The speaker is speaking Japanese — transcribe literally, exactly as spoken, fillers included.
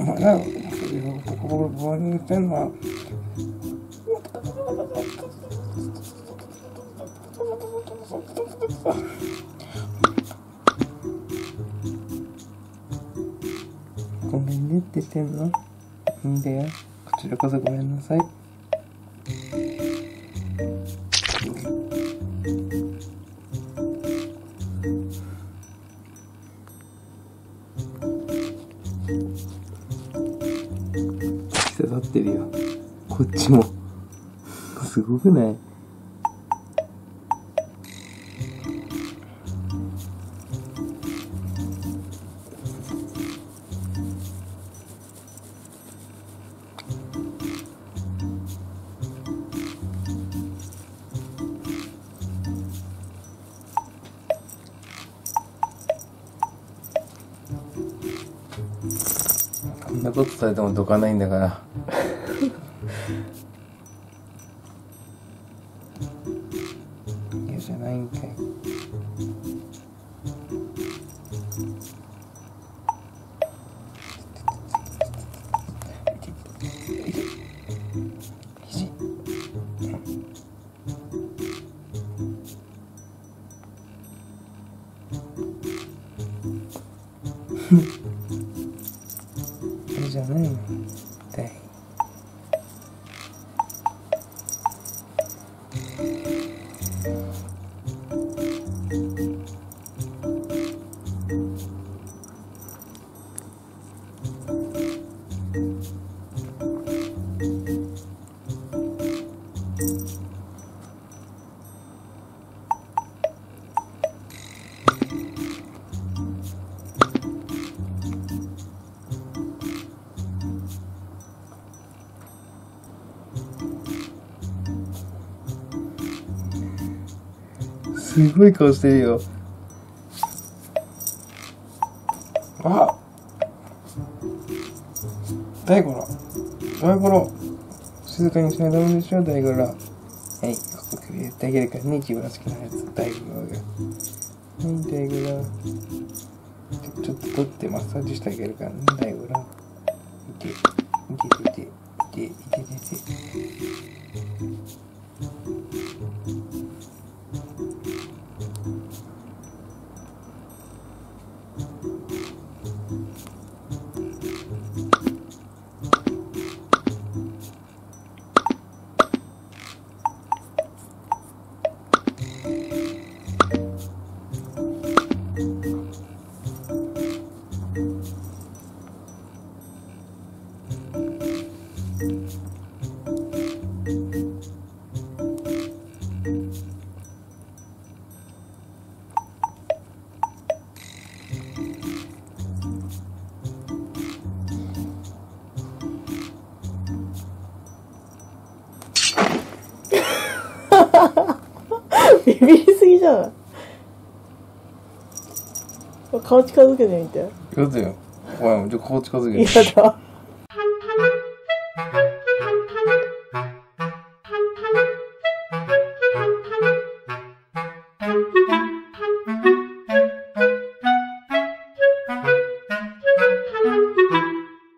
まあな、僕僕に言ってんのはごめんねって言ってんの。いいんだよ。こちらこそごめんなさい。刺さってるよ。こっちも。すごくない？こんなことされてもどかないんだから嫌じゃないんかい。嫌じゃないの痛い。すごい顔してるよ。あ、大五郎、大五郎、静かにしないとダメでしょ、大五郎。はい、ここ首やってあげるからね、自分の好きなやつ、大五郎が。はい、大五郎。ちょっと取ってマッサージしてあげるからね、大五郎。いて、いててて、いて、いててて。 ビビりすぎじゃない？顔近づけてみて。 やだよ。お前もちょっと顔近づけて。やだ。